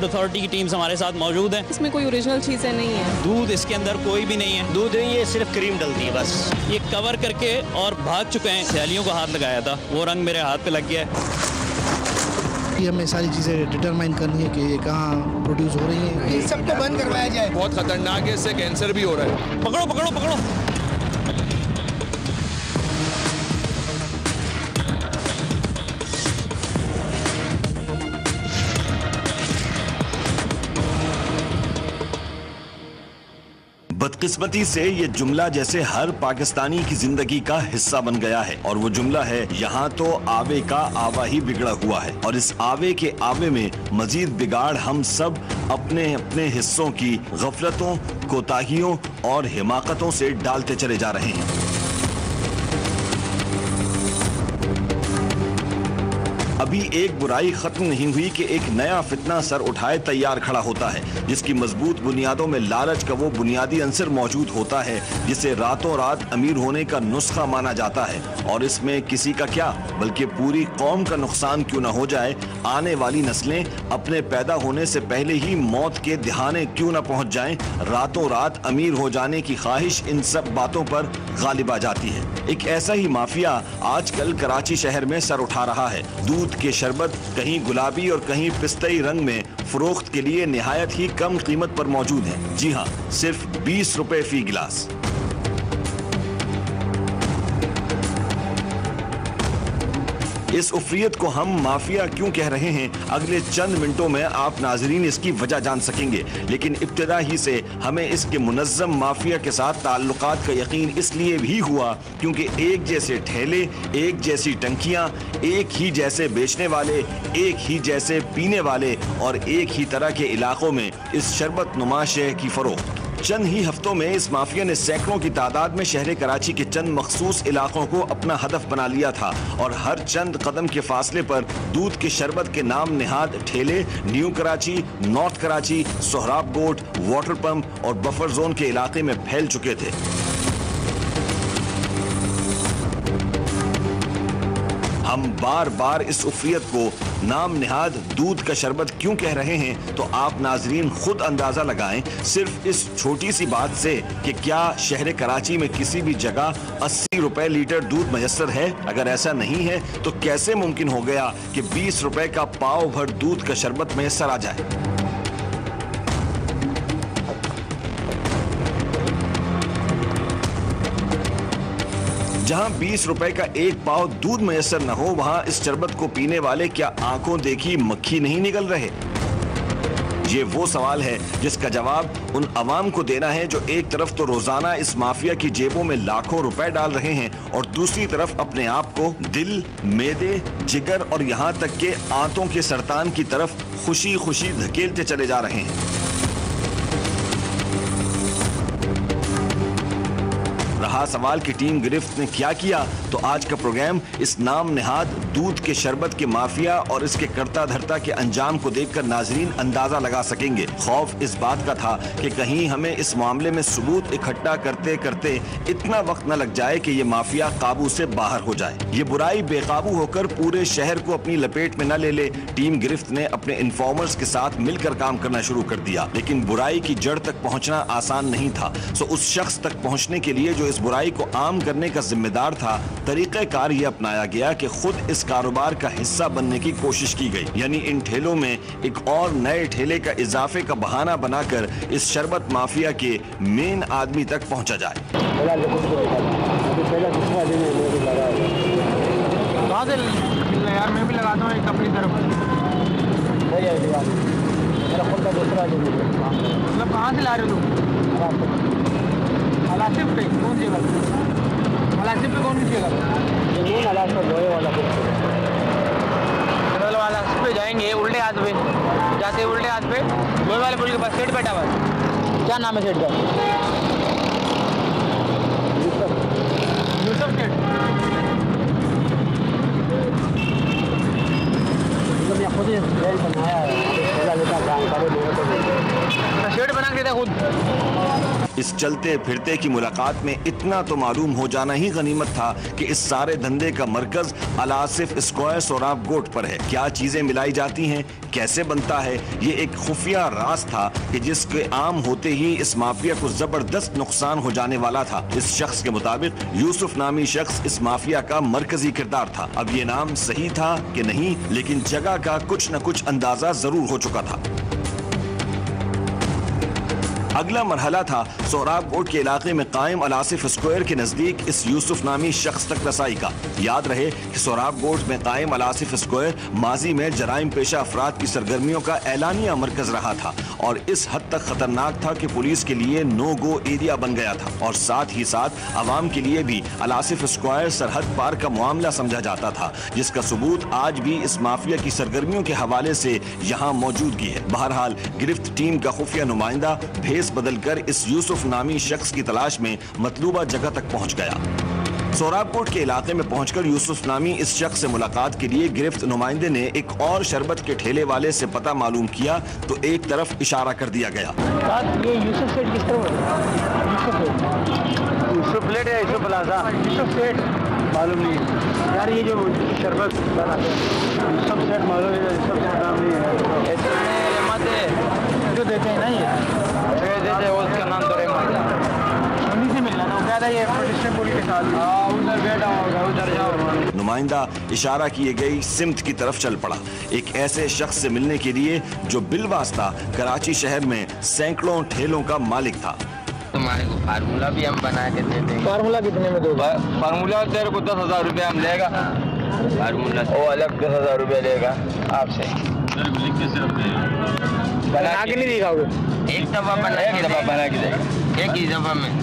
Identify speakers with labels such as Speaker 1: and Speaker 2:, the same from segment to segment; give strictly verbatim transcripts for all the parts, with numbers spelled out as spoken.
Speaker 1: Authority की teams हमारे साथ मौजूद हैं।
Speaker 2: इसमें कोई ओरिजिनल चीज़ें नहीं है,
Speaker 1: दूध इसके अंदर कोई भी नहीं है,
Speaker 3: दूध नहीं है, सिर्फ क्रीम डलती है बस।
Speaker 1: ये कवर करके और भाग चुके हैं। सैलियों को हाथ लगाया था, वो रंग मेरे हाथ पे लग गया है।
Speaker 4: हमें सारी चीज़ें डिटरमाइन करनी है कि ये कहाँ प्रोड्यूस हो रही है।
Speaker 5: इन सबको बंद करवाया जाए।
Speaker 6: बहुत खतरनाक है, इससे कैंसर भी हो रहा है।
Speaker 1: पकड़ो पकड़ो पकड़ो।
Speaker 7: बदकिस्मती से ये जुमला जैसे हर पाकिस्तानी की जिंदगी का हिस्सा बन गया है और वो जुमला है, यहाँ तो आवे का आवा ही बिगड़ा हुआ है। और इस आवे के आवे में मजीद बिगाड़ हम सब अपने अपने हिस्सों की गफलतों, कोताहियों और हिमाकतों से डालते चले जा रहे हैं। अभी एक बुराई खत्म नहीं हुई कि एक नया फितना सर उठाए तैयार खड़ा होता है, जिसकी मजबूत बुनियादों में लालच का वो बुनियादी अंसर मौजूद होता है जिसे रातों रात अमीर होने का नुस्खा माना जाता है। और इसमें किसी का क्या बल्कि पूरी कौम का नुकसान क्यों न हो जाए, आने वाली नस्लें अपने पैदा होने से पहले ही मौत के दिहाने क्यों न पहुंच जाएं, रातों रात अमीर हो जाने की ख्वाहिश इन सब बातों पर गालिब आ जाती है। एक ऐसा ही माफिया आजकल कराची शहर में सर उठा रहा है। दूध के शरबत कहीं गुलाबी और कहीं पिस्तई रंग में फरोख्त के लिए निहायत ही कम कीमत पर मौजूद है। जी हाँ, सिर्फ बीस रुपए फी गिलास। इस उफ्रियत को हम माफिया क्यों कह रहे हैं, अगले चंद मिनटों में आप नाजरीन इसकी वजह जान सकेंगे। लेकिन इब्तिदा ही से हमें इसके मुनज़्ज़म माफिया के साथ ताल्लुकात का यकीन इसलिए भी हुआ क्योंकि एक जैसे ठेले, एक जैसी टंकियां, एक ही जैसे बेचने वाले, एक ही जैसे पीने वाले और एक ही तरह के इलाकों में इस शरबत नुमा शय की फरोख्त। चंद ही हफ्तों में इस माफिया ने सैकड़ों की तादाद में शहर कराची के चंद मखसूस इलाकों को अपना हदफ बना लिया था और हर चंद कदम के फासले पर दूध के शरबत के नाम निहाद ठेले New Karachi, North Karachi, Sohrab Goth, Water Pump और बफर जोन के इलाके में फैल चुके थे। हम बार बार इस उफ्रियत को नाम निहाद दूध का शरबत क्यों कह रहे हैं, तो आप नाजरीन खुद अंदाजा लगाएं सिर्फ इस छोटी सी बात से कि क्या शहर कराची में किसी भी जगह अस्सी रुपए लीटर दूध मयसर है। अगर ऐसा नहीं है तो कैसे मुमकिन हो गया कि बीस रुपए का पाव भर दूध का शरबत मयसर आ जाए। जहां बीस रुपए का एक पाव दूध मयसर न हो, वहां इस शरबत को पीने वाले क्या आंखों देखी मक्खी नहीं निकल रहे? ये वो सवाल है जिसका जवाब उन अवाम को देना है जो एक तरफ तो रोजाना इस माफिया की जेबों में लाखों रुपए डाल रहे हैं और दूसरी तरफ अपने आप को दिल, मेदे, जिगर और यहाँ तक के आंतों के सरतान की तरफ खुशी खुशी धकेलते चले जा रहे हैं। रहा सवाल कि टीम गिरफ्त ने क्या किया, तो आज का प्रोग्राम इस नाम निहाद दूध के शरबत के माफिया और इसके करता धरता के अंजाम को देखकर नाजरीन अंदाजा लगा सकेंगे। खौफ इस बात का था कि कहीं हमें इस मामले में सबूत इकट्ठा करते करते इतना वक्त न लग जाए कि ये माफिया काबू से बाहर हो जाए, ये बुराई बेकाबू होकर पूरे शहर को अपनी लपेट में न ले ले। टीम गिरफ्त ने अपने इन्फॉर्मर्स के साथ मिलकर काम करना शुरू कर दिया, लेकिन बुराई की जड़ तक पहुँचना आसान नहीं था। सो उस शख्स तक पहुँचने के लिए जो इस बुराई को आम करने का जिम्मेदार था, तरीक़ेकार ये अपनाया गया कि खुद इस कारोबार का हिस्सा बनने की कोशिश की गई, यानी इन ठेलों में एक और नए ठेले का इजाफे का बहाना बनाकर इस शरबत माफिया के मेन आदमी तक पहुंचा जाए।
Speaker 5: यार मैं भी लगाता हूँ एक अपनी तरफ। मतलब कहाँ से ला रहे हो तुम? अलासिफ पे कौन सी जगह? अलासिफ पे कौन सी जगह? जमीन अलासिफ लोहे वाला पेट्रोल वाला पे जाएंगे उल्टे हाथ पे, जाते उल्टे हाथ पे लोहे वाले पुल के पास सेठ बैठा हुआ है। क्या नाम है सेठ का? यूसुफ सेठ। खुद ही बनाया है, जानकारी सेठ बना के देता खुद।
Speaker 7: इस चलते फिरते की मुलाकात में इतना तो मालूम हो जाना ही गनीमत था कि इस सारे धंधे का मरकज अलासिफ स्क्वायर सोराब गोट पर है। क्या चीजें मिलाई जाती हैं, कैसे बनता है, ये एक खुफिया राज था कि जिसके आम होते ही इस माफिया को जबरदस्त नुकसान हो जाने वाला था। इस शख्स के मुताबिक यूसुफ नामी शख्स इस माफिया का मरकजी किरदार था। अब ये नाम सही था कि नहीं, लेकिन जगह का कुछ न कुछ अंदाजा जरूर हो चुका था। अगला मरहला था सोहराब गोट के इलाके में कायम अलासिफ स्क्वायर के नजदीक इस यूसुफ नामी शख्स तक रसाई का। याद रहे कि सोहराब गोट में कायम अलासिफ स्क्वायर माजी में जराइम पेशा अफराद की सरगर्मियों का एलानिया मरकज रहा था और इस हद तक खतरनाक था कि पुलिस के लिए नो गो एरिया बन गया था और साथ ही साथ अवाम के लिए भी अलासिफ स्क्वायर सरहद पार का मामला समझा जाता था, जिसका सबूत आज भी इस माफिया की सरगर्मियों के हवाले से यहाँ मौजूदगी है। बहरहाल गिरफ्त टीम का खुफिया नुमाइंदा भेस बदलकर इस यूसुफ नामी शख्स की तलाश में मतलूबा जगह तक पहुंच गया। सोहराब कोट के इलाके में पहुंचकर यूसुफ नामी इस शख्स से मुलाकात के लिए गिरफ्त नुमाइंदे ने एक और शरबत के ठेले वाले से पता मालूम किया तो एक तरफ इशारा कर दिया गया।
Speaker 5: ये यूसुफ सेठ किस तरफ है? यूसुफ लेट है, यूसुफ प्लाजा, यूसुफ सेठ मालूम नहीं यार। ये जो शरबत बनाते हैं यूसुफ सेठ मालूम है, यूसुफ सेठ नाम नहीं है। जो देते हैं ना ये देते उसका नाम तो उन्हीं से मिलना था। वो कह रहा है ये प्रोटेस्टेंट पुलिस के साथ उधर बैठा होगा, उधर जाओ।
Speaker 7: नुमाइंदा इशारा किए गई सिमत की तरफ चल पड़ा, एक ऐसे शख्स से मिलने के लिए जो बिलवास्ता कराची शहर में सैकड़ों ठेलों का मालिक था।
Speaker 2: तुम्हारे को फार्मूला भी हम बना के देते हैं।
Speaker 5: फार्मूला कितने में दोगे?
Speaker 2: फार्मूला तेरे को दस हजार रुपये हम लेगा। फार्मूला वो अलग दस हजार रुपये लेगा आपसे।
Speaker 5: बना के नहीं दिखाओगे?
Speaker 2: एक दफा बना के दफा बना के देगा, एक ही दफा में।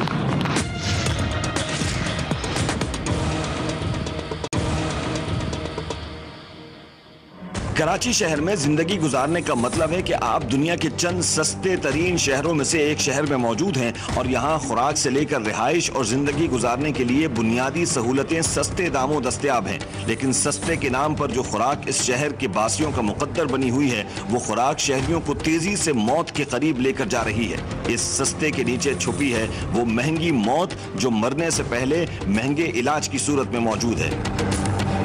Speaker 7: कराची शहर में जिंदगी गुजारने का मतलब है कि आप दुनिया के चंद सस्ते तरीन शहरों में से एक शहर में मौजूद हैं और यहाँ खुराक से लेकर रिहाइश और जिंदगी गुजारने के लिए बुनियादी सहूलतें सस्ते दामों दस्तयाब हैं। लेकिन सस्ते के नाम पर जो खुराक इस शहर के बासियों का मुकद्दर बनी हुई है, वो खुराक शहरियों को तेजी से मौत के करीब लेकर जा रही है। इस सस्ते के नीचे छुपी है वो महंगी मौत जो मरने से पहले महंगे इलाज की सूरत में मौजूद है।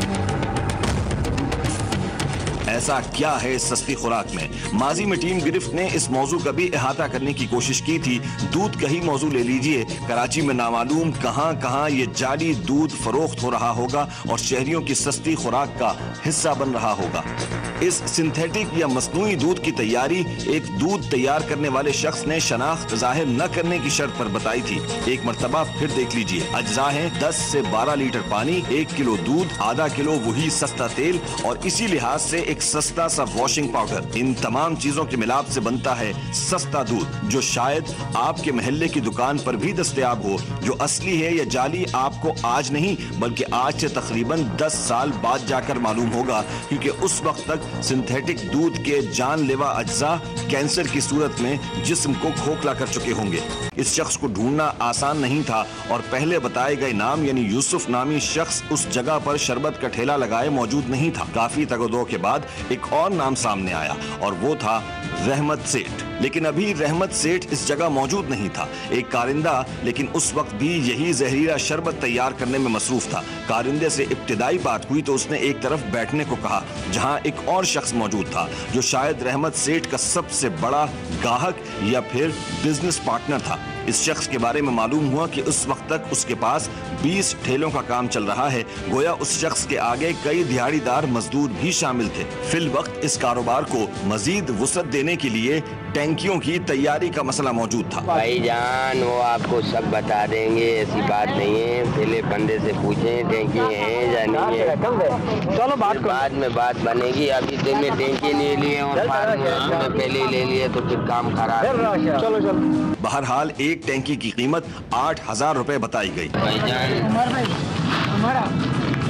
Speaker 7: ऐसा क्या है इस सस्ती खुराक में? माजी में टीम गिरफ्त ने इस मौजू का भी अहाता करने की कोशिश की थी। दूध का ही मौजू ले लीजिए, कराची में नामालूम कहां कहां ये जाली दूध फरोख्त हो रहा होगा और शहरियों की सस्ती खुराक का हिस्सा बन रहा होगा। इस सिंथेटिक या मसनूई दूध की तैयारी एक दूध तैयार करने वाले शख्स ने शनाख्त जाहिर न करने की शर्त पर बताई थी। एक मरतबा फिर देख लीजिए, अज्जा है दस से बारह लीटर पानी, एक किलो दूध, आधा किलो वही सस्ता तेल और इसी लिहाज से एक सस्ता सा वॉशिंग पाउडर। इन तमाम चीजों के मिलाप से बनता है सस्ता दूध, जो शायद आपके महल्ले की दुकान पर भी दस्तयाब हो। जो असली है या जाली आपको आज नहीं बल्कि आज से तकरीबन दस साल बाद जाकर मालूम होगा, क्योंकि उस वक्त तक सिंथेटिक दूध के जानलेवा अज्जा कैंसर की सूरत में जिस्म को खोखला कर चुके होंगे। इस शख्स को ढूंढना आसान नहीं था और पहले बताए गए नाम यानी यूसुफ नामी शख्स उस जगह पर शरबत का ठेला लगाए मौजूद नहीं था। काफी तगदो के बाद एक और नाम सामने आया और वो था रहमत सेठ। लेकिन अभी रहमत सेठ इस जगह मौजूद नहीं था। एक कारिंदा लेकिन उस वक्त भी यही जहरीला शरबत तैयार करने में मसरूफ था। कारिंदे से इब्तिदाई बात हुई तो उसने एक तरफ बैठने को कहा जहां एक और शख्स मौजूद था जो शायद रहमत सेठ का सबसे बड़ा गाहक या फिर बिजनेस पार्टनर था। इस शख्स के बारे में मालूम हुआ कि उस वक्त तक उसके पास बीस ठेलों का काम चल रहा है। गोया उस शख्स के आगे कई दिहाड़ीदार मजदूर भी शामिल थे। फिल वक्त इस कारोबार को मजीद वुसअत देने के लिए टैंकियों की तैयारी का मसला मौजूद था।
Speaker 2: भाईजान वो आपको सब बता देंगे, ऐसी बात नहीं है। पहले बंदे से पूछें टैंकी है या नहीं है, चलो बात बाद में बात बनेगी। अभी दिन में टैंकी ले लिए और फार्मूला पहले ले लिए तो फिर काम खराब।
Speaker 5: चलो चलो।
Speaker 7: बहरहाल एक टैंकी की कीमत आठ हजार रुपए बताई गई।
Speaker 2: भाईजान
Speaker 5: तुम्हारा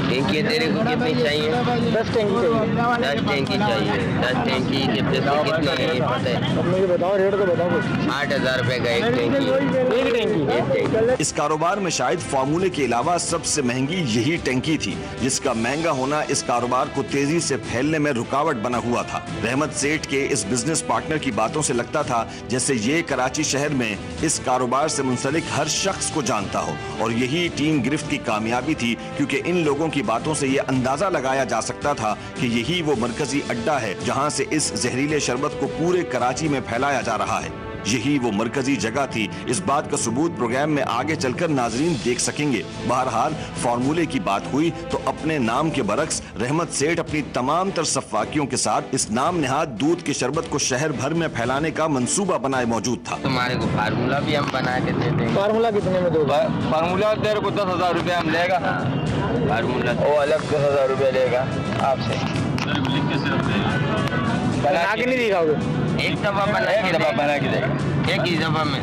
Speaker 2: टैंकी तेरे को कितनी चाहिए?
Speaker 5: दस टैंकी चाहिए।
Speaker 2: दस टैंकी चाहिए। दस टैंकी के पैसे कितने हैं ये पता है?
Speaker 5: अब मुझे बताओ, रेट तो बताओ कुछ।
Speaker 2: आठ हजार रुपए का एक टैंकी।
Speaker 5: एक टैंकी।
Speaker 7: इस कारोबार में शायद फार्मूले के अलावा सबसे महंगी यही टैंकी थी, जिसका महंगा होना इस कारोबार को तेजी से फैलने में रुकावट बना हुआ था। रहमत सेठ के इस बिजनेस पार्टनर की बातों से लगता था जैसे ये कराची शहर में इस कारोबार से मुंसलिक हर शख्स को जानता हो, और यही टीम गिरफ्त की कामयाबी थी, क्योंकि इन लोगों की बातों से ये अंदाजा लगाया जा सकता था कि यही वो मरकजी अड्डा है जहां से इस जहरीले शरबत को पूरे कराची में फैलाया जा रहा है। यही वो मरकजी जगह थी। इस बात का सबूत प्रोग्राम में आगे चलकर नाजरीन देख सकेंगे। बहरहाल फार्मूले की बात हुई तो अपने नाम के बरक्स रहमत सेठ अपनी तमाम तर सफाकियों के साथ इस नाम नेहाद दूध के शरबत को शहर भर में फैलाने का मंसूबा बनाए मौजूद था।
Speaker 2: तुम्हारे को फार्मूला भी हम बना के देते हैं।
Speaker 5: फार्मूला कितने में दोगे?
Speaker 2: फार्मूला तेरे को दस हजार रूपए हम लेगा। फार्मूला वो अलग दस हजार रूपए लेगा आपसे।
Speaker 5: बना के नहीं दिखाओगे?
Speaker 2: एक दफा बना के दफा बना के देगा, एक ही दफा में।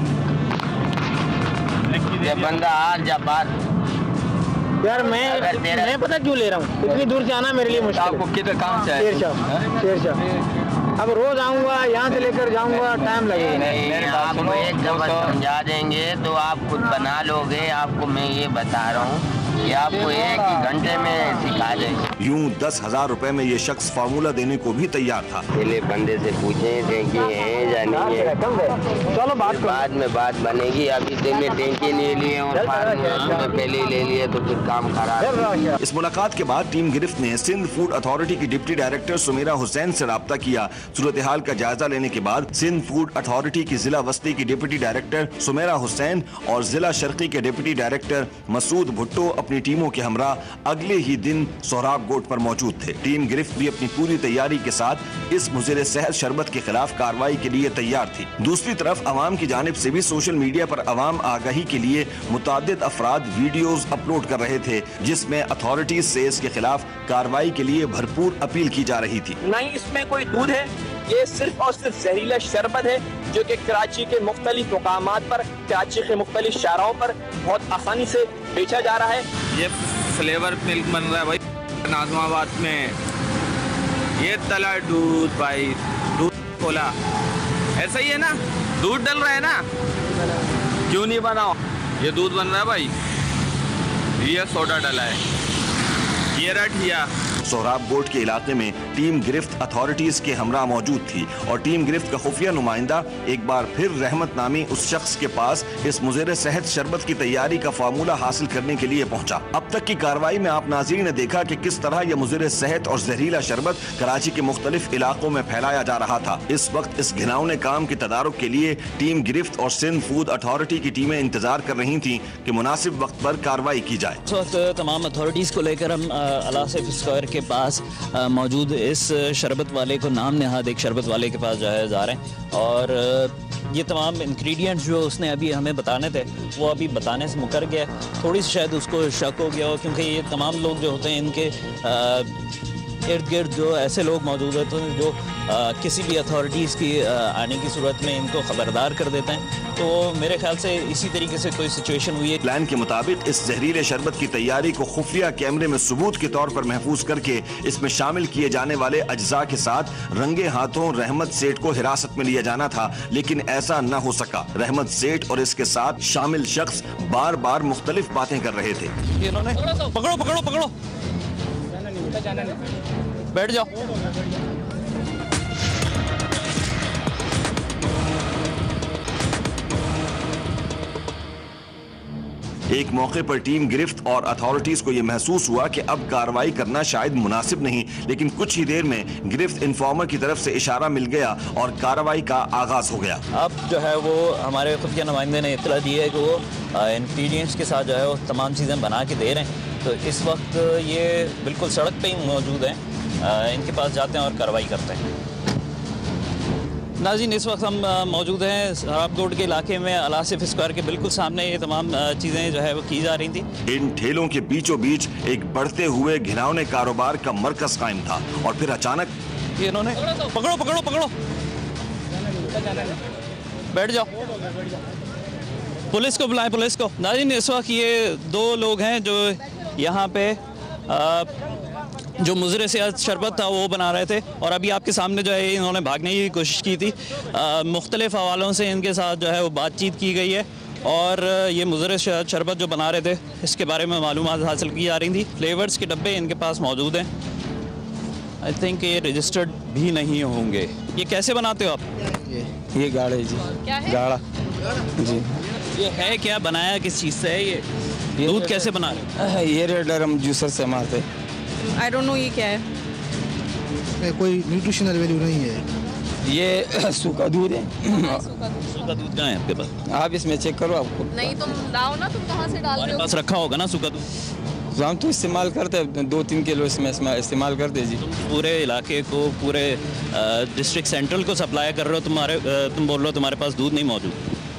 Speaker 2: ये बंदा आज जा बात
Speaker 5: यार, मैं मैं पता क्यों ले रहा हूँ, इतनी दूर से आना मेरे लिए मुश्किल।
Speaker 2: आपको किधर काम से?
Speaker 5: शेरशाह। शेरशाह। अब रोज आऊँगा, यहाँ से लेकर जाऊँगा, टाइम लगेगा।
Speaker 2: नहीं, आपको एक दफा समझा देंगे तो आप खुद बना लोगे। आपको मैं ये बता रहा हूँ कि आपको एक ही घंटे में सिखा देंगे।
Speaker 7: यूं दस हजार रुपए में ये शख्स फार्मूला देने को भी तैयार था।
Speaker 2: पहले बंदे से पूछें टैंकी है या नहीं है।
Speaker 5: चलो बात
Speaker 2: बाद में बात बनेगी। अभी तुमने टैंकी ले लिए और फार्मूला पहले ले लिए तो फिर काम खराब।
Speaker 7: इस मुलाकात के बाद टीम गिरफ्त ने सिंध फूड अथॉरिटी की डिप्टी डायरेक्टर सुमेरा हुसैन से राब्ता किया। सूरत हाल का जायजा लेने के बाद सिंध फूड अथॉरिटी की जिला वस्ती की डिप्टी डायरेक्टर सुमेरा हुसैन और जिला शर्की के डिप्टी डायरेक्टर मसूद भुट्टो अपनी टीमों के हमरा अगले ही दिन सोहराब गोट पर मौजूद थे। टीम गिरफ्त भी अपनी पूरी तैयारी के साथ इस मुज़िर सेहत शरबत के खिलाफ कार्रवाई के लिए तैयार थी। दूसरी तरफ अवाम की जानिब से भी सोशल मीडिया पर अवाम आगाही के लिए मुताद्दिद अफराद वीडियोस अपलोड कर रहे थे, जिसमें अथॉरिटीज से इसके खिलाफ कार्रवाई के लिए भरपूर अपील की जा रही थी।
Speaker 8: न ही इसमें कोई दूध है, ये सिर्फ और सिर्फ जहरीला शरबत है जो कि कराची के मुख्तलिफ मुकामात पर, कराची के मुख्तलिफ शहरों पर बहुत आसानी से बेचा जा रहा है।
Speaker 9: ये फ्लेवर मिल्क बन रहा है भाई नाज़माबाद में। ये तला दूध भाई, दूध खोला ऐसा ही है ना, दूध डल रहा है ना, क्यों नहीं बनाओ। ये दूध बन रहा है भाई, ये सोडा डला है, ये रठिया।
Speaker 7: सोहराब गोट के इलाके में टीम गिरफ्त अथॉरिटीज के हमरा मौजूद थी और टीम गिरफ्त का खुफिया नुमाइंदा एक बार फिर रहमत नामी उस शख्स के पास इस मुज़िर सेहत शरबत की तैयारी का फार्मूला हासिल करने के लिए पहुंचा। अब तक की कार्रवाई में आप नाज़रीन ने देखा कि किस तरह यह मुज़िर सेहत और जहरीला शरबत कराची के मुख्तलिफ इलाकों में फैलाया जा रहा था। इस वक्त इस घिनौने काम के तदारुक के लिए टीम गिरफ्त और सिंध फूड अथॉरिटी की टीमें इंतजार कर रही थी कि मुनासिब वक्त पर कार्रवाई की जाए।
Speaker 1: इस वक्त तमाम अथॉरिटीज को लेकर हम अलासिफ स्क्वायर के पास मौजूद इस शरबत वाले को नाम नेहाद एक शरबत वाले के पास जो है जा रहे हैं, और ये तमाम इंग्रेडिएंट्स जो उसने अभी हमें बताने थे वो अभी बताने से मुकर गया। थोड़ी सी शायद उसको शक हो गया हो, क्योंकि ये तमाम लोग जो होते हैं इनके इर्द गिर्द जो ऐसे लोग मौजूद होते हैं जो आ, किसी भी अथॉरिटीज़ की आ, आने की सूरत में इनको खबरदार कर देते हैं। तो मेरे ख्याल से इसी तरीके से कोई सिचुएशन हुई है।
Speaker 7: प्लान के मुताबिक इस जहरीले शरबत की तैयारी को खुफिया कैमरे में सबूत के तौर पर महफूज करके इसमें शामिल किए जाने वाले अज्जा के साथ रंगे हाथों रहमत सेठ को हिरासत में लिया जाना था, लेकिन ऐसा न हो सका। रहमत सेठ और इसके साथ शामिल शख्स बार बार मुख्तलिफ बातें कर रहे थे।
Speaker 1: इन्होंने पकड़ो पकड़ो पकड़ो बैठ जाओ।
Speaker 7: एक मौके पर टीम गिरफ्त और अथॉरिटीज को यह महसूस हुआ कि अब कार्रवाई करना शायद मुनासिब नहीं, लेकिन कुछ ही देर में गिरफ्त इन्फॉर्मर की तरफ से इशारा मिल गया और कार्रवाई का आगाज हो गया।
Speaker 1: अब जो है वो हमारे खुद के नुमाइंदे ने इत्तला दी है कि वो इंग्रेडिएंट्स के साथ जो है वो तमाम चीज़ें बना के दे रहे हैं। तो इस वक्त ये बिल्कुल सड़क पे ही मौजूद हैं, इनके पास जाते हैं और कार्रवाई करते हैं। नाज़रीन, इस वक्त हम मौजूद हैं सोहराब गोट के इलाके में अलासिफ स्क्वायर के बिल्कुल सामने। ये तमाम चीज़ें जो है वो की जा रही थी।
Speaker 7: इन ठेलों के बीचों बीच एक बढ़ते हुए घिनौने कारोबार का मरकज कायम था और फिर अचानक
Speaker 1: इन्होंने पकड़ो पकड़ो पकड़ो बैठ जाओ, पुलिस को बुलाएं, पुलिस को। नाज़रीन, इस वक्त ये दो लोग हैं जो यहाँ पे जो मुज़र सेहत शरबत था वो बना रहे थे और अभी आपके सामने जो है इन्होंने भागने की कोशिश की थी। मुख्तलिफ़ हवालों से इनके साथ जो है वो बातचीत की गई है और ये मुज़र सेहत शरबत जो बना रहे थे इसके बारे में मालूमात हासिल की जा रही थी। फ्लेवर्स के डब्बे इनके पास मौजूद हैं। आई थिंक ये रजिस्टर्ड भी नहीं होंगे। ये कैसे बनाते हो आप?
Speaker 10: ये ये गाढ़ा है जी।
Speaker 11: क्या है?
Speaker 10: गाढ़ा जी।
Speaker 1: ये है क्या, बनाया किस चीज़ से है? ये, ये दूध कैसे बना रहे हैं?
Speaker 10: ये रेडर हम जूसर से मारते।
Speaker 11: आई डोंट नो ये क्या है।
Speaker 4: कोई न्यूट्रिशनल वैल्यू नहीं है।
Speaker 10: ये सूखा दूध है।
Speaker 1: सूखा दूध कहाँ है आपके पास?
Speaker 10: आप इसमें चेक करो आपको।
Speaker 11: नहीं तुम लाओ ना, तुम कहाँ से डाल रहे
Speaker 1: हमारे
Speaker 11: हो?
Speaker 1: पास रखा होगा ना सूखा दूध।
Speaker 10: हम तो इस्तेमाल करते हैं, दो तीन किलो इसमें इस्तेमाल करते जी।
Speaker 1: पूरे इलाके को, पूरे डिस्ट्रिक्ट सेंट्रल को सप्लाई कर रहे हो, तुम्हारे तुम बोल रहे हो तुम्हारे पास दूध नहीं मौजूद।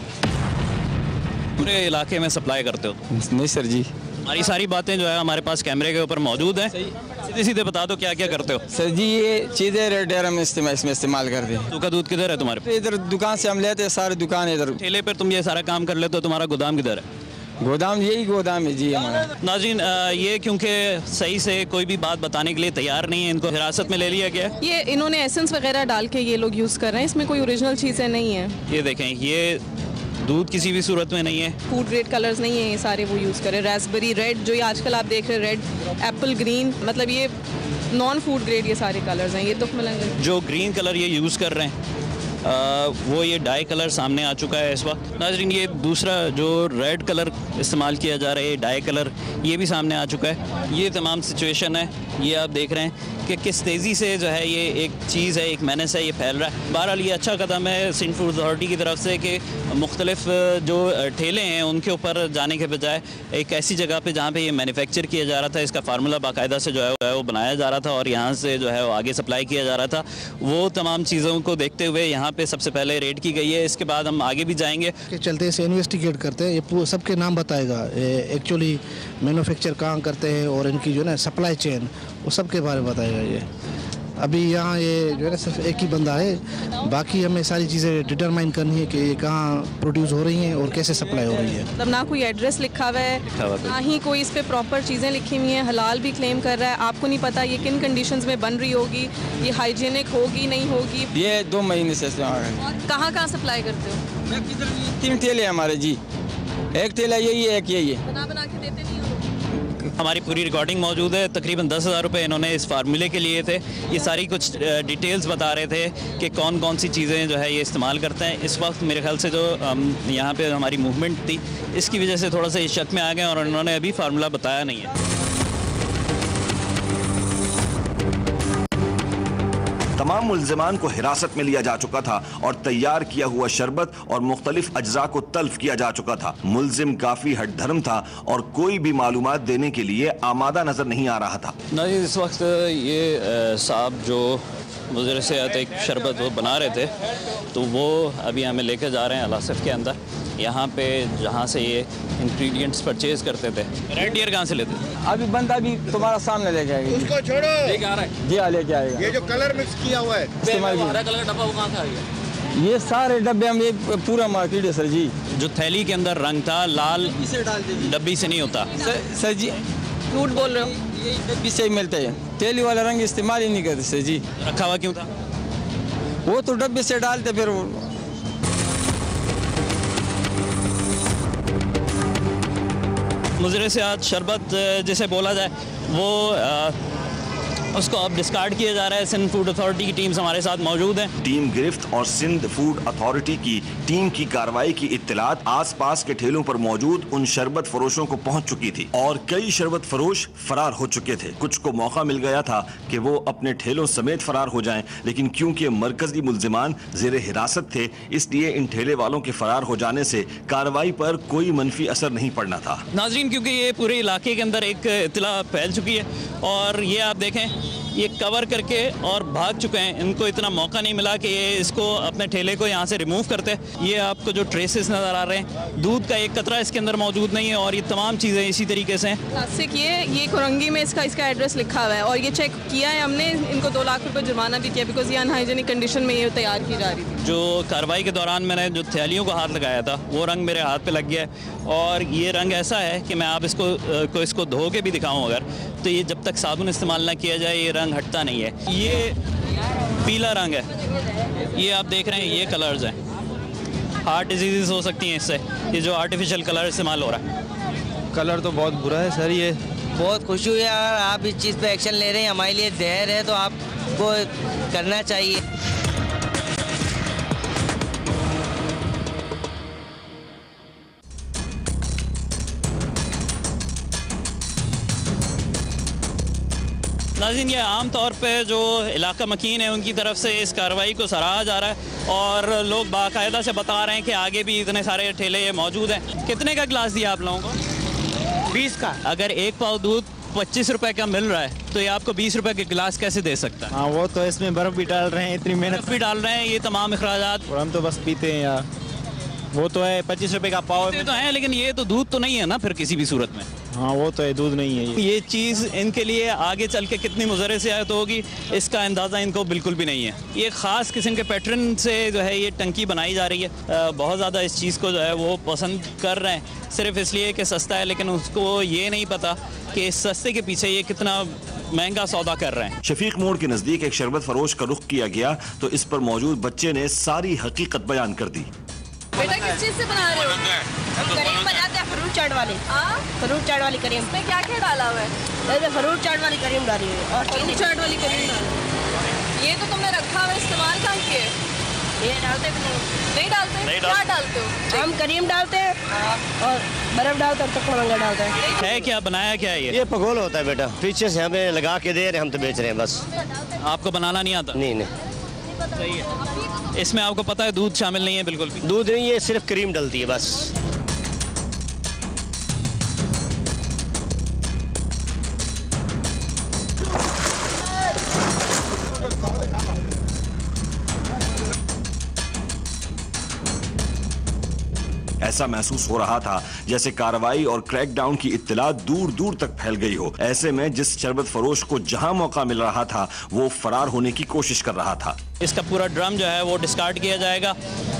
Speaker 1: पूरे इलाके में सप्लाई करते हो?
Speaker 10: नहीं सर जी।
Speaker 1: हमारी सारी बातें जो है हमारे पास कैमरे के ऊपर मौजूद हैं। सीधे सीधे बता दो क्या क्या करते हो।
Speaker 10: सर जी ये चीज़ें रेडर हम इस्तेमाल इसमें इस्तेमाल करते हैं।
Speaker 1: सूखा दूध किधर है तुम्हारे पास?
Speaker 10: इधर दुकान से हम लेते हैं, सारे दुकान इधर।
Speaker 1: ठेले पर तुम ये सारा काम कर लेते हो, तुम्हारा गोदाम किधर है?
Speaker 10: गोदाम यही गोदाम है जी हमारा।
Speaker 1: नाज़रीन, ये क्योंकि सही से कोई भी बात बताने के लिए तैयार नहीं है, इनको हिरासत में ले लिया गया है।
Speaker 11: ये इन्होंने एसेंस वगैरह डाल के ये लोग यूज़ कर रहे हैं, इसमें कोई ओरिजिनल चीज़ें नहीं है।
Speaker 1: ये देखें, ये दूध किसी भी सूरत में नहीं है।
Speaker 11: फूड ग्रेड कलर्स नहीं है, ये सारे वो यूज़ कर रहे हैं। रास्पबेरी रेड जो ये आजकल आप देख रहे हैं, रेड एप्पल ग्रीन, मतलब ये नॉन फूड ग्रेड ये सारे कलर्स हैं। ये तो मिलेंगे।
Speaker 1: जो ग्रीन कलर ये यूज़ कर रहे हैं आ, वो ये डाई कलर सामने आ चुका है इस वक्त। नाज़रीन, ये दूसरा जो रेड कलर इस्तेमाल किया जा रहा है, डाई कलर, ये भी सामने आ चुका है। ये तमाम सिचुएशन है। ये आप देख रहे हैं कि किस तेज़ी से जो है ये एक चीज़ है, एक मेनेस है, ये फैल रहा है। बहरहाल ये अच्छा कदम है सिंध फूड अथॉरिटी की तरफ से कि मुख्तलिफ जो ठेले हैं उनके ऊपर जाने के बजाय एक ऐसी जगह पे जहाँ पे ये मैन्युफैक्चर किया जा रहा था, इसका फार्मूला बाकायदा से जो है वो बनाया जा रहा था और यहाँ से जो है वो आगे सप्लाई किया जा रहा था। वो तमाम चीज़ों को देखते हुए यहाँ पे सबसे पहले रेड की गई है। इसके बाद हम आगे भी जाएंगे।
Speaker 4: के चलते इसे इन्वेस्टिगेट करते हैं, ये सबके नाम बताएगा एक्चुअली मैन्युफैक्चर कहाँ करते हैं और इनकी जो है ना सप्लाई चेन, वो सब के बारे में बताएगा। ये अभी यहाँ ये जो है ना सिर्फ एक ही बंदा है, बाकी हमें सारी चीज़ें डिटरमाइन करनी है कि ये कहाँ प्रोड्यूस हो रही हैं और कैसे सप्लाई हो रही है।
Speaker 11: मतलब ना कोई एड्रेस लिखा हुआ है, ना ही कोई इस पे प्रॉपर चीज़ें लिखी हुई हैं। हलाल भी क्लेम कर रहा है, आपको नहीं पता ये किन कंडीशंस में बन रही होगी, ये हाइजीनिक होगी नहीं होगी।
Speaker 10: ये दो महीने से
Speaker 11: कहाँ कहाँ सप्लाई करते हो?
Speaker 10: तीन ठेले हमारे जी, एक ठेला यही है, एक यही है।
Speaker 11: बना बना के देते नहीं हो?
Speaker 1: हमारी पूरी रिकॉर्डिंग मौजूद है। तकरीबन दस हज़ार रुपये इन्होंने इस फार्मूले के लिए थे। ये सारी कुछ डिटेल्स बता रहे थे कि कौन कौन सी चीज़ें जो है ये इस्तेमाल करते हैं। इस वक्त मेरे ख्याल से जो यहाँ पे हमारी मूवमेंट थी, इसकी वजह से थोड़ा सा इस शक में आ गए और इन्होंने अभी फार्मूला बताया नहीं है।
Speaker 7: तमाम मुल्ज़िमान को हिरासत में लिया जा चुका था और तैयार किया हुआ शरबत और मुख्तलिफ अज्जा को तल्फ किया जा चुका था। मुल्ज़िम काफ़ी हठधर्म था और कोई भी मालूमात देने के लिए आमादा नज़र नहीं आ रहा था।
Speaker 1: नाज़रीन, इस वक्त ये साहब जो मुज़र सेहत एक शरबत वो बना रहे थे, तो वो अभी हमें लेकर जा रहे हैं अलासिफ के अंदर, यहाँ पे जहाँ से ये इंग्रेडिएंट्स परचेज करते थे। रेड डियर कहाँ से लेते थे?
Speaker 10: अभी बंदा भी तुम्हारा सामने लेके आएगा।
Speaker 5: उसको छोड़ो,
Speaker 1: लेके आ रहा है
Speaker 10: जी, हाँ लेके आएगा।
Speaker 5: ये जो कलर मिक्स किया हुआ है,
Speaker 10: इस्तेमाल
Speaker 1: हरा कलर का डब्बा वो कहाँ से आ गया?
Speaker 10: ये सारे डब्बे हम, ये पूरा मार्केट है सर जी।
Speaker 1: जो थैली के अंदर रंग था लाल, डब्बी से नहीं होता
Speaker 10: सर, सर जी
Speaker 11: झूठ बोल रहे हो?
Speaker 10: ये डब्बी से ही मिलता है, तेली वाला रंग इस्तेमाल ही नहीं करते सर जी।
Speaker 1: रखा हुआ क्यों था?
Speaker 10: वो तो डब्बे से डालते फिर वो।
Speaker 1: मुज़र सेहत शरबत जिसे बोला जाए वो आ, उसको अब डिस्कार्ड किया जा रहा है। सिंध फूड अथॉरिटी की टीम्स हमारे साथ मौजूद हैं।
Speaker 7: टीम गिरफ्त और सिंध फूड अथॉरिटी की टीम की कार्रवाई की इत्तलात आसपास के ठेलों पर मौजूद उन शरबत फरोशों को पहुंच चुकी थी और कई शरबत फरोश फरार हो चुके थे। कुछ को मौका मिल गया था कि वो अपने ठेलों समेत फरार हो जाएं, लेकिन क्योंकि मरकजी मुल्जिमान जेर हिरासत थे, इसलिए इन ठेले वालों के फरार हो जाने से कार्रवाई पर कोई मनफी असर नहीं पड़ना था।
Speaker 1: नाजरीन, क्योंकि ये पूरे इलाके के अंदर एक इत्तला फैल चुकी है और ये आप देखें ये कवर करके और भाग चुके हैं। इनको इतना मौका नहीं मिला कि ये इसको अपने ठेले को यहाँ से रिमूव करते। ये आपको जो ट्रेसेस नज़र आ रहे हैं, दूध का एक कतरा इसके अंदर मौजूद नहीं है और ये तमाम चीज़ें इसी तरीके से हैं।
Speaker 11: प्लास्टिक ये ये कुरंगी में इसका इसका एड्रेस लिखा हुआ है और ये चेक किया है हमने, इनको दो लाख रुपए जुर्माना भी किया बिकॉज ये अनहाइजीनिक कंडीशन में ये तैयार की जा रही थी।
Speaker 1: जो कार्रवाई के दौरान मैंने जो थैलियों को हाथ लगाया था वो रंग मेरे हाथ पे लग गया है और ये रंग ऐसा है कि मैं आप इसको को इसको धो के भी दिखाऊं अगर, तो ये जब तक साबुन इस्तेमाल ना किया जाए ये रंग हटता नहीं है। ये पीला रंग है, ये आप देख रहे हैं, ये कलर्स हैं। हार्ट डिजीज़ हो सकती हैं इससे, ये जो आर्टिफिशियल कलर इस्तेमाल हो रहा है।
Speaker 10: कलर तो बहुत बुरा है सर। ये
Speaker 12: बहुत खुशी हुई यार, आप इस चीज़ पे एक्शन ले रहे हैं, हमारे लिए जहर है तो आपको करना चाहिए।
Speaker 1: नाज़रीन, ये आम तौर पे जो इलाका मकीन है उनकी तरफ से इस कार्रवाई को सराहा जा रहा है और लोग बाकायदा से बता रहे हैं कि आगे भी इतने सारे ठेले मौजूद हैं। कितने का गिलास दिया आप लोगों को?
Speaker 10: बीस का।
Speaker 1: अगर एक पाव दूध पच्चीस रुपए का मिल रहा है तो ये आपको बीस रुपए के गिलास कैसे दे सकता है?
Speaker 10: हाँ, वो तो इसमें बर्फ़ भी डाल रहे हैं, इतनी मेहनत
Speaker 1: भी डाल रहे हैं, ये तमाम अखराजात,
Speaker 10: और हम तो बस पीते हैं यार। वो तो है पच्चीस रुपए का पाव
Speaker 1: तो है, लेकिन ये तो दूध तो नहीं है ना फिर किसी भी सूरत में।
Speaker 10: हाँ, वो तो है, दूध नहीं है ये।
Speaker 1: ये चीज़ इनके लिए आगे चल के कितनी मुज़र्रे से आयत होगी इसका अंदाज़ा इनको बिल्कुल भी नहीं है। ये ख़ास किस्म के पैटर्न से जो है ये टंकी बनाई जा रही है। बहुत ज़्यादा इस चीज़ को जो है वो पसंद कर रहे हैं सिर्फ इसलिए कि सस्ता है, लेकिन उसको ये नहीं पता कि इस सस्ते के पीछे ये कितना महंगा सौदा कर रहे हैं।
Speaker 7: शफीक मोड़ के नज़दीक एक शरबत फरोश का रुख किया गया तो इस पर मौजूद बच्चे ने सारी हकीकत बयान कर दी।
Speaker 11: बेटा किस चीज़ से बना रहे हो?
Speaker 13: करीम बनाते हैं, फ्रूट चाट वाली। हाँ, फ्रूट चाट वाली करीम।
Speaker 11: इसमें क्या क्या डाला हुआ है?
Speaker 13: जैसे फ्रूट चाट वाली करीम डाली हुई है और
Speaker 11: फ्रूट चाट वाली करीम डाली। ये तो तुमने रखा हुआ, इस्तेमाल कहाँ किए?
Speaker 13: ये डालते भी नहीं।
Speaker 11: नहीं डालते?
Speaker 1: नहीं
Speaker 11: क्या डालते हो?
Speaker 13: हम करीम डालते हैं और बर्फ डालते हैं, चक्कर मंगा डालते हैं।
Speaker 1: है क्या बनाया क्या है ये?
Speaker 3: ये पगोल होता है बेटा, पीछे से हमें लगा के दे रहे हैं, हम तो बेच रहे हैं बस।
Speaker 1: आपको बनाना नहीं आता?
Speaker 3: नहीं नहीं,
Speaker 1: सही है। इसमें आपको पता है दूध शामिल नहीं है बिल्कुल भी?
Speaker 3: दूध नहीं है, सिर्फ क्रीम डलती है बस।
Speaker 7: ऐसा महसूस हो रहा था जैसे कार्रवाई और क्रैकडाउन की इत्तला दूर दूर तक फैल गई हो। ऐसे में जिस शरबत फरोश को जहां मौका मिल रहा था वो फरार होने की कोशिश कर रहा था।
Speaker 1: इसका पूरा ड्रम जो है वो डिस्कार्ड किया जाएगा।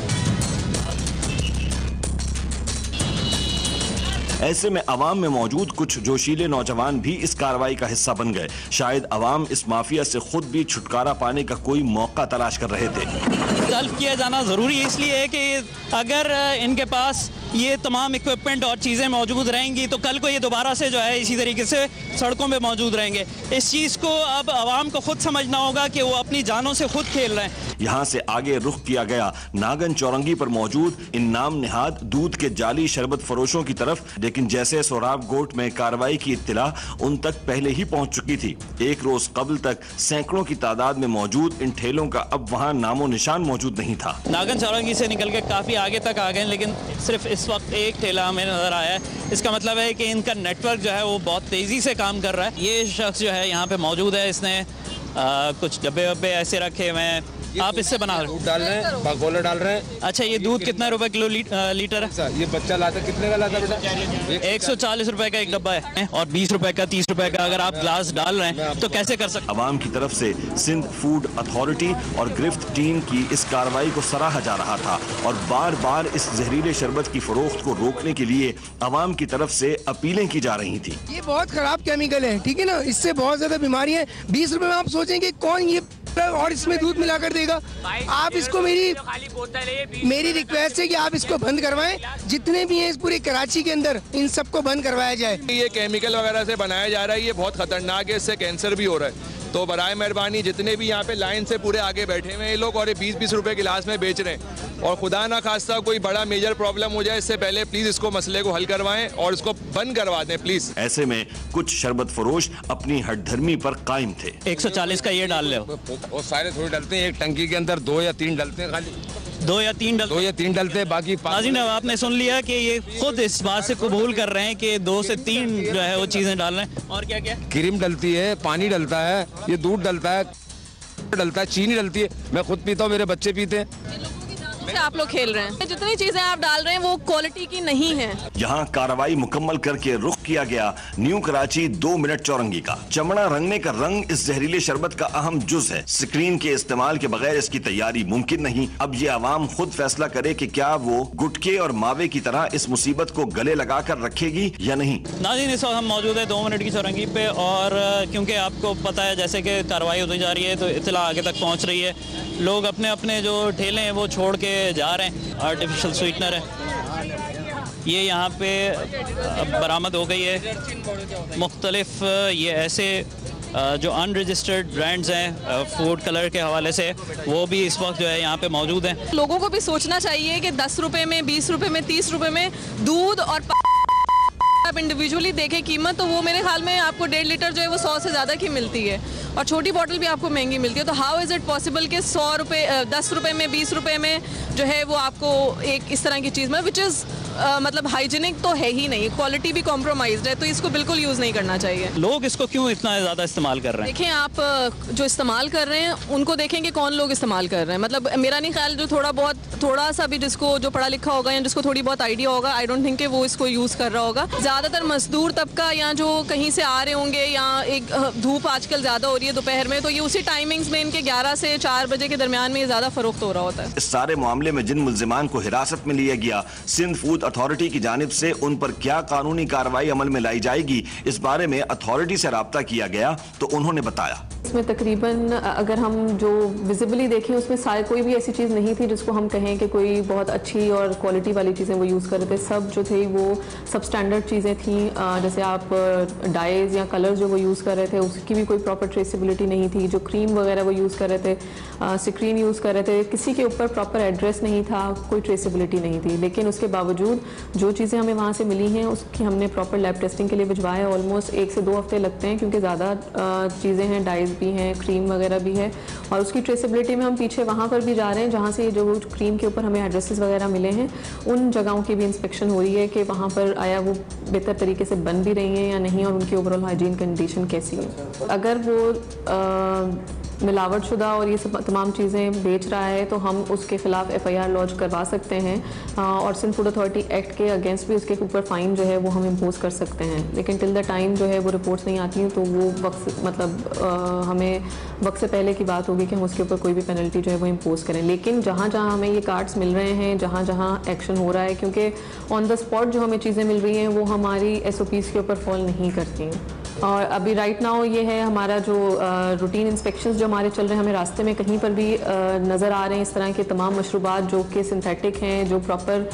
Speaker 7: ऐसे में अवाम में मौजूद कुछ जोशीले नौजवान भी इस कार्रवाई का हिस्सा बन गए। शायद अवाम इस माफिया से खुद भी छुटकारा पाने का कोई मौका तलाश कर रहे थे।
Speaker 1: सल्व किया जाना ज़रूरी इसलिए है कि अगर इनके पास ये तमाम इक्विपमेंट और चीज़ें मौजूद रहेंगी तो कल को ये दोबारा से जो है इसी तरीके से सड़कों पे मौजूद रहेंगे। इस चीज़ को अब आवाम को खुद समझना होगा कि वो अपनी जानों से खुद खेल रहे हैं।
Speaker 7: यहाँ से आगे रुख किया गया नागन चौरंगी पर मौजूद इन नाम निहाद दूध के जाली शरबत फरोशों की तरफ, लेकिन जैसे सोराब गोट में कार्रवाई की इत्तिला उन तक पहले ही पहुँच चुकी थी। एक रोज कबल तक सैकड़ों की तादाद में मौजूद इन ठेलों का अब वहाँ नामो निशान मौजूद नहीं था।
Speaker 1: नागन चौरंगी से निकल के काफ़ी आगे तक आ गए, लेकिन सिर्फ इस वक्त एक ठेला हमें नजर आया है। इसका मतलब है कि इनका नेटवर्क जो है वो बहुत तेजी से काम कर रहा है। ये शख्स जो है यहाँ पे मौजूद है, इसने आ, कुछ डब्बे वब्बे ऐसे रखे हुए हैं। आप इससे बना रहे
Speaker 6: डाल रहे हैं, बागोला डाल रहे हैं।
Speaker 1: अच्छा, ये दूध कितना रुपए किलो ली, आ, लीटर है?
Speaker 6: ये बच्चा लाता कितने का लाता बेटा?
Speaker 1: एक सौ चालीस रुपए का एक डब्बा है और बीस रुपए का तीस रुपए का अगर आप ग्लास डाल रहे हैं तो कैसे कर सकते?
Speaker 7: अवाम की तरफ से सिंध फूड अथॉरिटी और ग्रिफ्ट टीम की इस कार्रवाई को सराहा जा रहा था और बार बार इस जहरीले शरबत की फरोख्त को रोकने के लिए अवाम की तरफ से अपीलें की जा रही थी।
Speaker 14: ये बहुत खराब केमिकल है, ठीक है ना, इससे बहुत ज्यादा बीमारियां। बीस रुपए में आप सोचेंगे कौन ये और इसमें दूध मिलाकर देगा। आप इसको मेरी मेरी रिक्वेस्ट है कि आप इसको बंद करवाएं। जितने भी हैं इस पूरे कराची के अंदर इन सबको बंद करवाया जाए।
Speaker 6: ये केमिकल वगैरह से बनाया जा रहा है, ये बहुत खतरनाक है, इससे कैंसर भी हो रहा है। तो बराए मेहरबानी जितने भी यहाँ पे लाइन से पूरे आगे बैठे हुए हैं ये लोग और ये बीस बीस रुपए गिलास में बेच रहे हैं और खुदा ना खास्ता कोई बड़ा मेजर प्रॉब्लम हो जाए इससे पहले प्लीज इसको मसले को हल करवाएं और इसको बंद करवा दें प्लीज।
Speaker 7: ऐसे में कुछ शरबत फरोश अपनी हठधर्मी पर कायम थे।
Speaker 1: एक सौ चालीस का ये डाल ले,
Speaker 6: वो सारे थोड़ी डलते हैं, एक टंकी के अंदर दो या तीन डलते हैं खाली।
Speaker 1: दो या तीन डलते
Speaker 6: दो या तीन डलते हैं, बाकी
Speaker 1: नाज़रीन आपने सुन लिया कि ये खुद इस बात से कबूल कर रहे हैं कि दो से तीन जो है वो चीज़ें डाल रहे हैं। और क्या क्या
Speaker 6: क्रीम डलती है, पानी डलता है, ये दूध डलता है, डलता है, चीनी डलती है। मैं खुद पीता हूँ, मेरे बच्चे पीते हैं।
Speaker 11: आप लोग खेल रहे हैं, जितनी चीजें आप डाल रहे हैं वो क्वालिटी की नहीं है।
Speaker 7: यहाँ कार्रवाई मुकम्मल करके रुख किया गया न्यू कराची दो मिनट चौरंगी का। चमड़ा रंगने का रंग इस जहरीले शरबत का अहम जुज है। स्क्रीन के इस्तेमाल के बगैर इसकी तैयारी मुमकिन नहीं। अब ये आवाम खुद फैसला करे कि क्या वो गुटके और मावे की तरह इस मुसीबत को गले लगा कर रखेगी या नहीं।
Speaker 1: नाज़रीन इस वक्त हम मौजूद है दो मिनट की चौरंगी पे, और क्योंकि आपको पता है जैसे कि कार्रवाई होती जा रही है तो इत्तला आगे तक पहुँच रही है। लोग अपने अपने जो ठेले हैं वो छोड़ के जा रहे हैं। आर्टिफिशियल स्वीटनर है ये यहाँ पे बरामद हो गई है। मुख्तलिफ ये ऐसे जो अनरजिस्टर्ड ब्रांड्स हैं फूड कलर के हवाले से, वो भी इस वक्त जो है यहाँ पे मौजूद हैं।
Speaker 11: लोगों को भी सोचना चाहिए कि दस रुपए में, बीस रुपए में, तीस रुपए में दूध और आप इंडिविजुअली देखें कीमत, तो वो मेरे ख्याल में आपको डेढ़ लीटर जो है वो सौ से ज़्यादा की मिलती है, और छोटी बोतल भी आपको महंगी मिलती है। तो हाउ इज़ इट पॉसिबल कि सौ रुपये, दस रुपये में, बीस रुपये में जो है वो आपको एक इस तरह की चीज़ में, विच इज़ Uh, मतलब हाइजीनिक तो है ही नहीं, क्वालिटी भी कॉम्प्रोमाइज्ड है, तो इसको बिल्कुल यूज़ नहीं करना चाहिए।
Speaker 1: लोग इसको क्यों इतना ज़्यादा इस्तेमाल कर रहे हैं?
Speaker 11: देखें आप जो इस्तेमाल कर रहे हैं उनको देखें कि कौन लोग इस्तेमाल कर रहे हैं। मतलब मेरा नहीं ख्याल जो थोड़ा बहुत थोड़ा सा भी जिसको जो पढ़ा लिखा होगा या जिसको थोड़ी बहुत आइडिया होगा, आई डोंट थिंक कि वो इसको यूज़ कर रहा होगा। ज़्यादातर मजदूर तबका या जो कहीं से आ रहे होंगे, या एक धूप आजकल ज़्यादा हो रही है दोपहर में, तो ये उसी टाइमिंग्स में इनके ग्यारह से चार बजे के दरमियान में ज़्यादा फरोख्त हो रहा होता है।
Speaker 7: इस सारे मामले में जिन मुल्जिमान को हिरासत में लिया गया, सिंध फूड अथॉरिटी की जानिब से उन पर क्या कानूनी कार्रवाई अमल में लाई जाएगी, इस बारे में अथॉरिटी से राब्ता किया गया तो उन्होंने बताया।
Speaker 11: इसमें तकरीबन अगर हम जो विजिबली देखें उसमें सारे कोई भी ऐसी चीज़ नहीं थी जिसको हम कहें कि कोई बहुत अच्छी और क्वालिटी वाली चीज़ें वो यूज़ कर रहे थे। सब जो थे वो सब स्टैंडर्ड चीज़ें थी। जैसे आप डाइज या कलर्स जो वो यूज़ कर रहे थे उसकी भी कोई प्रॉपर ट्रेसेबिलिटी नहीं थी। जो क्रीम वगैरह वो यूज़ कर रहे थे, स्क्रीन यूज़ कर रहे थे, किसी के ऊपर प्रॉपर एड्रेस नहीं था, कोई ट्रेसेबिलिटी नहीं थी। लेकिन उसके बावजूद जो चीज़ें हमें वहाँ से मिली हैं उसकी हमने प्रॉपर लैब टेस्टिंग के लिए भिजवाया। ऑलमोस्ट एक से दो हफ्ते लगते हैं क्योंकि ज़्यादा चीज़ें हैं, डाइज भी हैं, क्रीम वगैरह भी है, और उसकी ट्रेसेबिलिटी में हम पीछे वहाँ पर भी जा रहे हैं जहाँ से जो क्रीम के ऊपर हमें एड्रेसेस वगैरह मिले हैं, उन जगहों की भी इंस्पेक्शन हो रही है कि वहाँ पर आया वो बेहतर तरीके से बन भी रही हैं या नहीं, और उनकी ओवरऑल हाइजीन कंडीशन कैसी है। अगर वो आ, मिलावट शुदा और ये सब तमाम चीज़ें बेच रहा है तो हम उसके खिलाफ एफ आई आर लॉन्च करवा सकते हैं, और सिंध फूड अथॉरिटी एक्ट के अगेंस्ट भी उसके ऊपर फ़ाइन जो है वो हम इम्पोज कर सकते हैं। लेकिन टिल द टाइम जो है वो रिपोर्ट्स नहीं आती हैं तो वो वक्त मतलब आ, हमें वक्त से पहले की बात होगी कि हम उसके ऊपर कोई भी पेनल्टी जो है वो इम्पोज करें। लेकिन जहाँ जहाँ हमें ये कार्ड्स मिल रहे हैं, जहाँ जहाँ एक्शन हो रहा है, क्योंकि ऑन द स्पॉट जो हमें चीज़ें मिल रही हैं वो हमारी एस ओ पीज़ के ऊपर फॉल नहीं करती हैं। और अभी राइट नाउ ये है हमारा जो रूटीन इंस्पेक्शंस जो हमारे चल रहे हैं, हमें रास्ते में कहीं पर भी नज़र आ रहे हैं इस तरह के तमाम मशरूबात जो कि सिंथेटिक हैं, जो प्रॉपर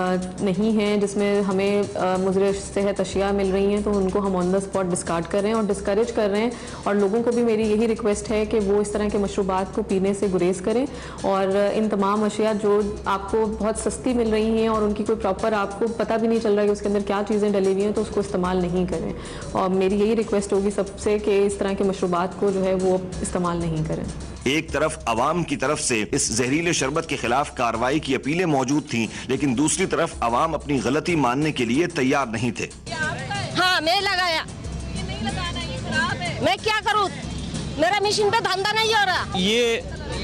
Speaker 11: नहीं हैं, जिसमें हमें मुज़र सेहत अशिया मिल रही हैं, तो उनको हम ऑन द स्पॉट डिस्कार्ड कर रहे हैं और डिस्करेज कर रहे हैं। और लोगों को भी मेरी यही रिक्वेस्ट है कि वो इस तरह के मशरूबात को पीने से गुरेज करें, और इन तमाम अशिया जो आपको बहुत सस्ती मिल रही हैं और उनकी कोई प्रॉपर आपको पता भी नहीं चल रहा है कि उसके अंदर क्या चीज़ें डली हुई हैं, तो उसको इस्तेमाल नहीं करें। और मेरी यही रिक्वेस्ट होगी सबसे कि इस तरह के मशरूबात को जो है वो इस्तेमाल नहीं करें।
Speaker 7: एक तरफ अवाम की तरफ से इस जहरीले शरबत के खिलाफ कार्रवाई की अपीलें मौजूद थीं, लेकिन दूसरी तरफ अवाम अपनी गलती मानने के लिए तैयार नहीं थे।
Speaker 13: हाँ, मैं लगाया, ये नहीं लगाना, ये खराब है, मैं क्या करूँ, मेरा मशीन पे धंधा नहीं हो रहा।
Speaker 1: ये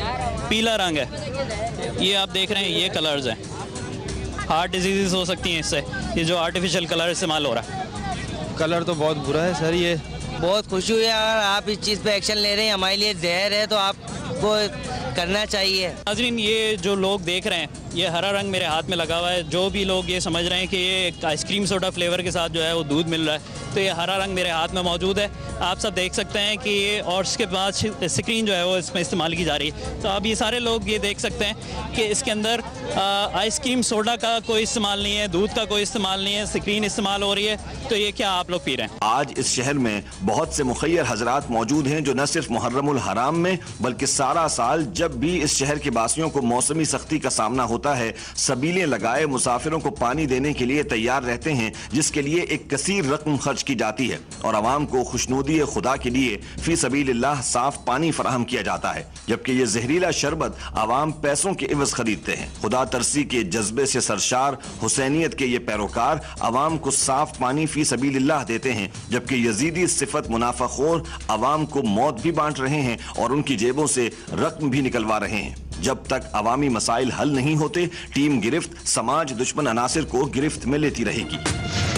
Speaker 1: पीला रंग है, ये आप देख रहे हैं, ये कलर्स हैं, हार्ट डिजीजेस हो सकती हैं इससे, ये जो आर्टिफिशियल कलर इस्तेमाल हो रहा है।
Speaker 10: कलर तो बहुत बुरा है सर। ये
Speaker 12: बहुत खुशी हुई यार, आप इस चीज़ पे एक्शन ले रहे हैं, हमारे लिए जहर है तो आपको करना चाहिए।
Speaker 1: नाज़रीन ये जो लोग देख रहे हैं, ये हरा रंग मेरे हाथ में लगा हुआ है। जो भी लोग ये समझ रहे हैं कि ये एक आइसक्रीम सोडा फ्लेवर के साथ जो है वो दूध मिल रहा है, तो ये हरा रंग मेरे हाथ में मौजूद है। आप सब देख सकते हैं कि ये, और इसके बाद स्क्रीन जो है वो इसमें इस्तेमाल की जा रही है। तो अब ये सारे लोग ये देख सकते हैं कि इसके अंदर आइसक्रीम सोडा का कोई इस्तेमाल नहीं है, दूध का कोई इस्तेमाल नहीं है, स्क्रीन इस्तेमाल हो रही है। तो ये क्या आप लोग पी रहे हैं?
Speaker 7: आज इस शहर में बहुत से मुखय्यर हजरात मौजूद हैं जो न सिर्फ मुहर्रमुल हराम में बल्कि सारा साल जब भी इस शहर के वासियों को मौसमी सख्ती का सामना होता है, सबीलें लगाए मुसाफिरों को पानी देने के लिए तैयार रहते हैं, जिसके लिए एक कसीर रकम खर्च की जाती है और आवाम को खुशनुदी खुदा के लिए फी सबीलिल्लाह साफ पानी फराहम किया जाता है, जबकि ये जहरीला शरबत आवाम पैसों के इवज खरीदते हैं। खुदा तरसी के जज्बे से सरशार हुसैनियत के ये पैरोकार आवाम को साफ पानी फी सबीलिल्लाह देते हैं, जबकि यजीदी सिफत मुनाफाखोर आवाम को मौत भी बांट रहे हैं और उनकी जेबों से रकम भी निकलवा रहे हैं। जब तक अवामी मसाइल हल नहीं होते, टीम गिरफ्त समाज दुश्मन अनासिर को गिरफ्त में लेती रहेगी।